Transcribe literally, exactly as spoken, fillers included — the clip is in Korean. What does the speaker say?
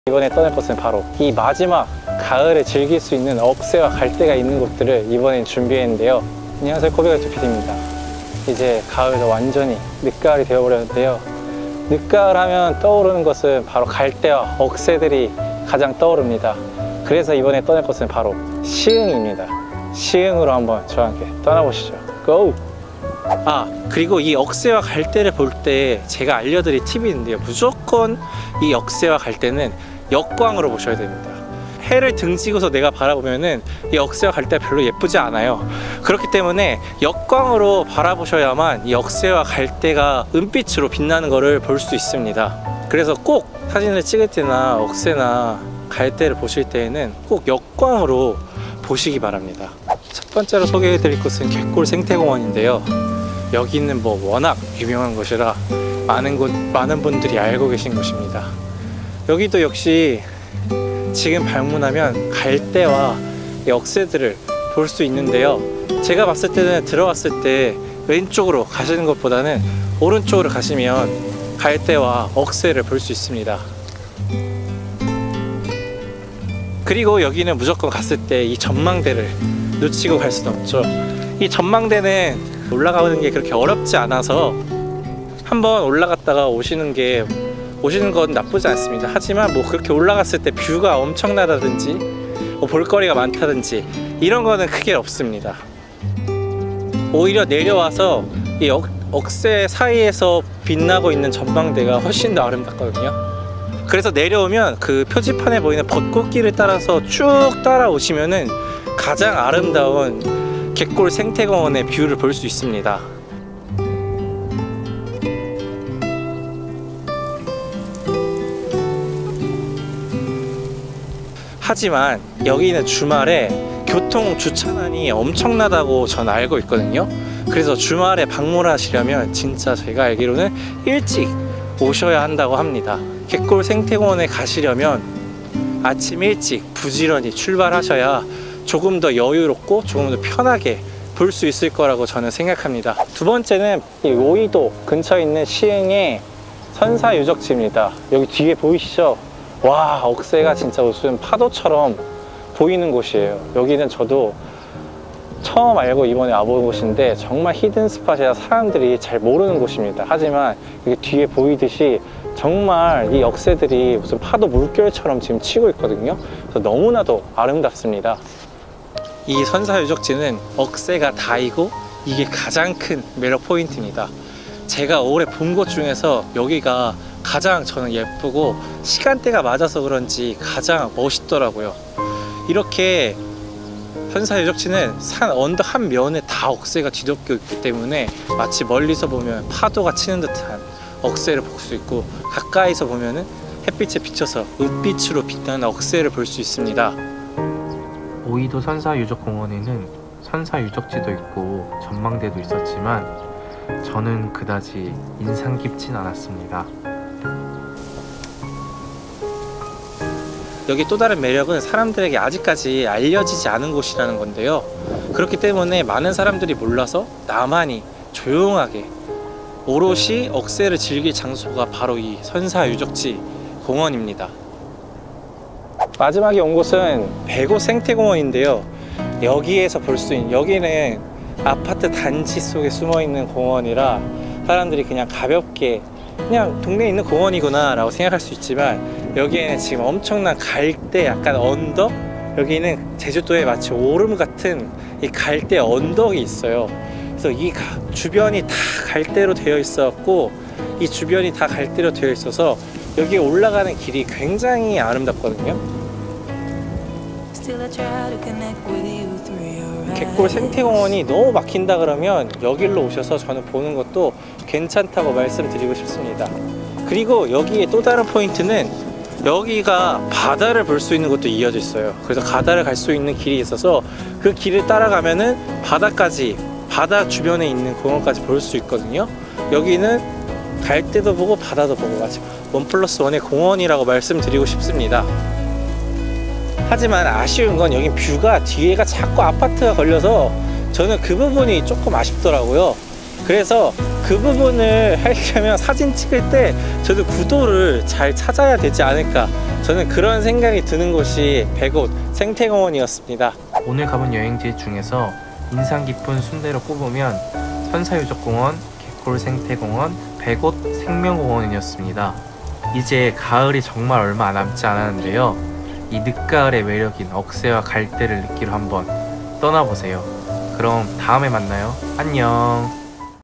이번에 떠날 곳은 바로 이 마지막 가을에 즐길 수 있는 억새와 갈대가 있는 곳들을 이번엔 준비했는데요. 안녕하세요, 코비가이트 피디입니다. 이제 가을도 완전히 늦가을이 되어버렸는데요. 늦가을 하면 떠오르는 것은 바로 갈대와 억새들이 가장 떠오릅니다. 그래서 이번에 떠날 곳은 바로 시흥입니다. 시흥으로 한번 저와 함께 떠나보시죠. 고! 아, 그리고 이 억새와 갈대를 볼 때 제가 알려드릴 팁이 있는데요. 무조건 이 억새와 갈대는 역광으로 보셔야 됩니다. 해를 등지고서 내가 바라보면은 이 억새와 갈대가 별로 예쁘지 않아요. 그렇기 때문에 역광으로 바라보셔야만 이 억새와 갈대가 은빛으로 빛나는 것을 볼 수 있습니다. 그래서 꼭 사진을 찍을 때나 억새나 갈대를 보실 때에는 꼭 역광으로 보시기 바랍니다. 첫 번째로 소개해 드릴 곳은 갯골 생태공원인데요. 여기는 뭐 워낙 유명한 곳이라 많은 곳, 많은 분들이 알고 계신 곳입니다. 여기도 역시 지금 방문하면 갈대와 억새들을 볼 수 있는데요. 제가 봤을 때는 들어왔을 때 왼쪽으로 가시는 것보다는 오른쪽으로 가시면 갈대와 억새를 볼 수 있습니다. 그리고 여기는 무조건 갔을 때 이 전망대를 놓치고 갈 수는 없죠. 이 전망대는 올라가는 게 그렇게 어렵지 않아서 한번 올라갔다가 오시는 게 오시는 건 나쁘지 않습니다. 하지만 뭐 그렇게 올라갔을 때 뷰가 엄청나다든지 뭐 볼거리가 많다든지 이런 거는 크게 없습니다. 오히려 내려와서 이 억, 억새 사이에서 빛나고 있는 전망대가 훨씬 더 아름답거든요. 그래서 내려오면 그 표지판에 보이는 벚꽃길을 따라서 쭉 따라오시면은 가장 아름다운 갯골 생태공원의 뷰를 볼 수 있습니다. 하지만 여기는 주말에 교통 주차난이 엄청나다고 전 알고 있거든요. 그래서 주말에 방문하시려면 진짜 제가 알기로는 일찍 오셔야 한다고 합니다. 갯골 생태공원에 가시려면 아침 일찍 부지런히 출발하셔야 조금 더 여유롭고 조금 더 편하게 볼 수 있을 거라고 저는 생각합니다. 두 번째는 이 오이도 근처에 있는 시흥의 선사유적지입니다. 여기 뒤에 보이시죠? 와, 억새가 진짜 무슨 파도처럼 보이는 곳이에요. 여기는 저도 처음 알고 이번에 와본 곳인데 정말 히든 스팟이라 사람들이 잘 모르는 곳입니다. 하지만 여기 뒤에 보이듯이 정말 이 억새들이 무슨 파도 물결처럼 지금 치고 있거든요. 그래서 너무나도 아름답습니다. 이 선사유적지는 억새가 다이고 이게 가장 큰 매력 포인트입니다. 제가 올해 본 곳 중에서 여기가 가장 저는 예쁘고 시간대가 맞아서 그런지 가장 멋있더라고요. 이렇게 선사유적지는 산 언덕 한 면에 다 억새가 뒤덮여 있기 때문에 마치 멀리서 보면 파도가 치는 듯한 억새를 볼 수 있고 가까이서 보면은 햇빛에 비쳐서 은빛으로 빛나는 억새를 볼 수 있습니다. 오이도 선사유적공원에는 선사유적지도 있고 전망대도 있었지만 저는 그다지 인상 깊진 않았습니다. 여기 또 다른 매력은 사람들에게 아직까지 알려지지 않은 곳이라는 건데요. 그렇기 때문에 많은 사람들이 몰라서 나만이 조용하게 오롯이 억새를 즐길 장소가 바로 이 선사유적지 공원입니다. 마지막에 온 곳은 백오 생태공원인데요. 여기에서 볼 수 있는, 여기는 아파트 단지 속에 숨어있는 공원이라 사람들이 그냥 가볍게 그냥 동네에 있는 공원이구나 라고 생각할 수 있지만 여기에는 지금 엄청난 갈대 약간 언덕, 여기는 제주도에 마치 오름 같은 이 갈대 언덕이 있어요. 그래서 이 가, 주변이 다 갈대로 되어 있었고 이 주변이 다 갈대로 되어 있어서 여기에 올라가는 길이 굉장히 아름답거든요. 갯골 생태공원이 너무 막힌다 그러면 여기로 오셔서 저는 보는 것도 괜찮다고 말씀드리고 싶습니다. 그리고 여기에 또 다른 포인트는 여기가 바다를 볼 수 있는 곳도 이어져 있어요. 그래서 바다를 갈 수 있는 길이 있어서 그 길을 따라가면은 바다까지, 바다 주변에 있는 공원까지 볼 수 있거든요. 여기는 갈대도 보고 바다도 보고 마치 원 플러스 원의 공원이라고 말씀드리고 싶습니다. 하지만 아쉬운 건 여기 뷰가 뒤에가 자꾸 아파트가 걸려서 저는 그 부분이 조금 아쉽더라고요. 그래서 그 부분을 하려면 사진 찍을 때 저도 구도를 잘 찾아야 되지 않을까, 저는 그런 생각이 드는 곳이 백옷 생태공원이었습니다. 오늘 가본 여행지 중에서 인상 깊은 순대로 꼽으면 선사유적공원, 개콜 생태공원, 백옷 생명공원이었습니다. 이제 가을이 정말 얼마 남지 않았는데요. 이 늦가을의 매력인 억새와 갈대를 느끼러 한번 떠나보세요. 그럼 다음에 만나요. 안녕.